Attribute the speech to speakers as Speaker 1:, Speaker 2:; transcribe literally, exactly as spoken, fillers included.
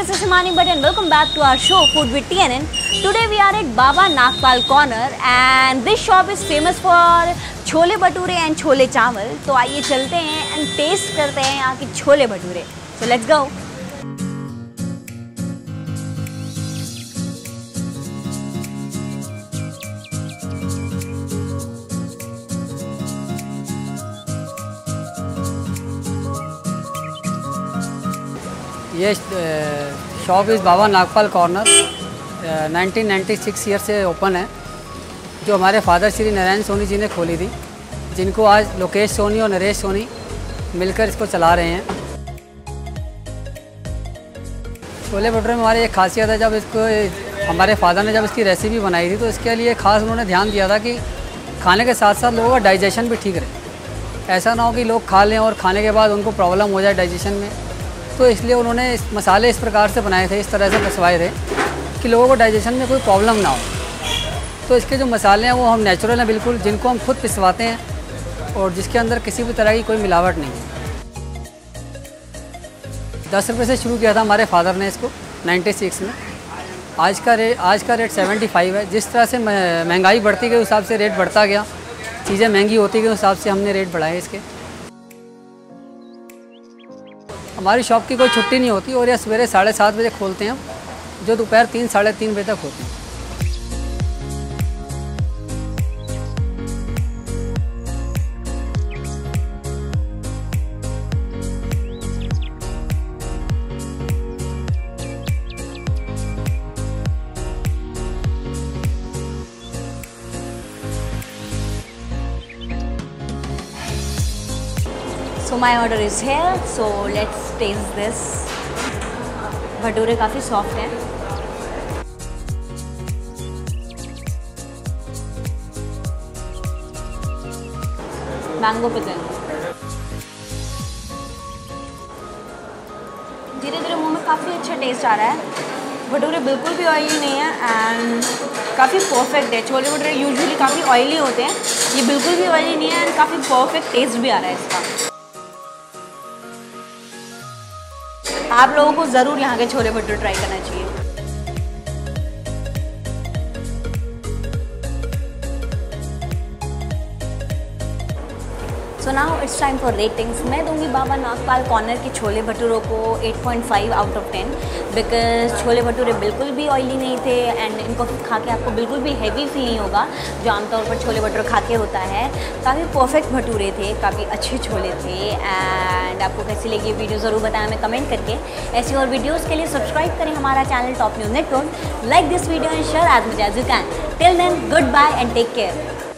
Speaker 1: this is Himani Bhatt and welcome back to our show Food with T N N. Today we are at Baba Nagpal corner and this shop is famous for chole bhature and chole चावल. तो आइए चलते हैं and taste करते हैं यहाँ के chole bhature. So let's go.
Speaker 2: ये शॉप इस Baba Nagpal corner nineteen ninety six year से ओपन है, जो हमारे फादर श्री नारायण सोनी जी ने खोली थी, जिनको आज लोकेश सोनी और नरेश सोनी मिलकर इसको चला रहे हैं। छोले भटूरे में हमारी एक खासियत है, जब इसको हमारे फादर ने जब इसकी रेसिपी बनाई थी तो इसके लिए खास उन्होंने ध्यान दिया था कि खाने के साथ साथ लोगों का डाइजेशन भी ठीक रहे। ऐसा ना हो कि लोग खा लें और खाने के बाद उनको प्रॉब्लम हो जाए डाइजेशन में, तो इसलिए उन्होंने इस मसाले इस प्रकार से बनाए थे, इस तरह से पिसवाए थे कि लोगों को डाइजेशन में कोई प्रॉब्लम ना हो। तो इसके जो मसाले हैं वो हम नेचुरल हैं बिल्कुल, जिनको हम खुद पिसवाते हैं और जिसके अंदर किसी भी तरह की कोई मिलावट नहीं है। दस रुपये से शुरू किया था हमारे फादर ने इसको नाइन्टी सिक्स में। आज का रेट आज का रेट सेवेंटी फाइव है। जिस तरह से महंगाई बढ़ती गई उस हिसाब से रेट बढ़ता गया, चीज़ें महंगी होती गई उस हिसाब से हमने रेट बढ़ाए इसके। हमारी शॉप की कोई छुट्टी नहीं होती और यह सवेरे साढ़े सात बजे खोलते हैं, जो दोपहर तीन साढ़े तीन बजे तक होते हैं।
Speaker 1: So my order is here, so let's taste this. Bhature काफ़ी सॉफ्ट हैं। मैंगो पिकल धीरे धीरे मुंह में काफ़ी अच्छा टेस्ट आ रहा है। भटूरे बिल्कुल भी ऑयली नहीं है एंड काफ़ी परफेक्ट है। छोले भटूरे यूजुअली काफ़ी ऑयली होते हैं, ये बिल्कुल भी ऑयली नहीं है एंड काफ़ी परफेक्ट टेस्ट भी आ रहा है इसका। आप लोगों को ज़रूर यहाँ के छोले भटूरे ट्राई करना चाहिए। So now it's time for ratings. मैं दूंगी बाबा नागपाल कॉर्नर के छोले भटूरों को eight point five out of ten, because chole bhature बिल्कुल भी ऑयली नहीं थे एंड इनको खा के आपको बिल्कुल भी हैवी फील नहीं होगा जो आमतौर पर छोले भटूरे खा के होता है। काफ़ी परफेक्ट भटूरे थे, काफ़ी अच्छे छोले थे एंड आपको कैसी लगी ये वीडियो ज़रूर बताएं हमें कमेंट करके। ऐसी और वीडियोज़ के लिए सब्सक्राइब करें हमारा channel top news network. Like this video and share as much as you can. Till then good bye and take care.